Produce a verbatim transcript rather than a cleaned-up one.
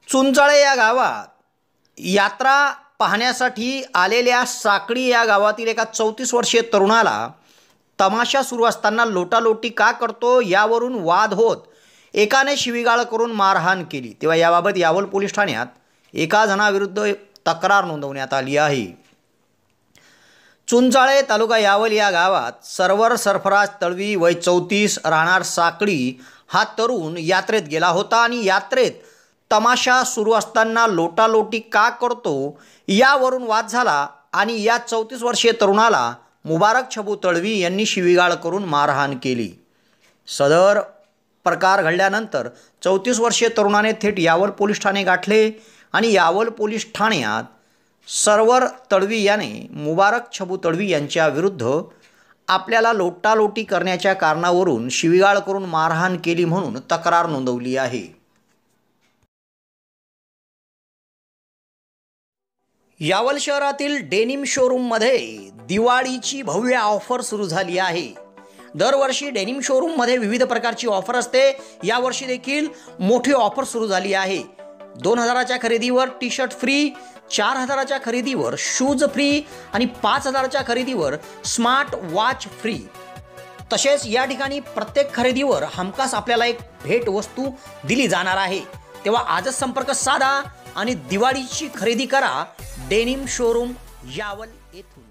चुंचाळे या गावात यात्रा पाहण्यासाठी आलेल्या साकळी या गावातील एका चौतीस वर्षीय तरुणाला तमाशा सुरू असताना लोटालोटी का करतो यावरून वाद होत एकाने शिवीगाळ करून मारहाण केली। तेव्हा याबाबत यावल पोलीस ठाण्यात एका जणाविरुद्ध तक्रार नोंदवण्यात आली आहे। चुंचाळे तालुका यावल या गावात सर्वर सरफराज तळवी वय चौतीस राहणार साकळी हा तरुण यात्रेत गेला होता आणि यात्रेत तमाशा सुरू असताना लोटालोटी का करतो यावरून वाद झाला आणि या चौतीस वर्षीय तरुणाला मुबारक छबू तळवी यांनी शिवीगाळ करून मारहाण केली। सदर प्रकार घडल्यानंतर चौतीस वर्षीय तरुणाने थेट यावल पोलीस ठाणे गाठले आणि यावल पोलीस ठाण्यात सर्वर तळवी याने मुबारक छबू तळवी यांच्या विरुद्ध आपल्याला लोटालोटी करण्याच्या कारणावरून शिवीगाळ करून मारहाण केली म्हणून तक्रार नोंदवली आहे। यावल शहरातील डेनिम शोरूममध्ये दिवाळीची भव्य ऑफर सुरू झाली आहे। दरवर्षी डेनिम शोरूममध्ये विविध प्रकारची ऑफर असते। यावर्षी देखील मोठी ऑफर सुरू झाली आहे। दोन हजाराच्या खरेदीवर टी शर्ट फ्री, चार हजाराच्या खरेदीवर शूज फ्री आणि पाच हजाराच्या खरेदीवर स्मार्ट वॉच फ्री। तसेच या ठिकाणी प्रत्येक खरेदीवर हमखास आपल्याला एक भेट वस्तू दिली जाणार आहे। तेव्हा आजच संपर्क साधा आणि दिवाळीची खरेदी करा डेनिम शोरूम यावल येथून।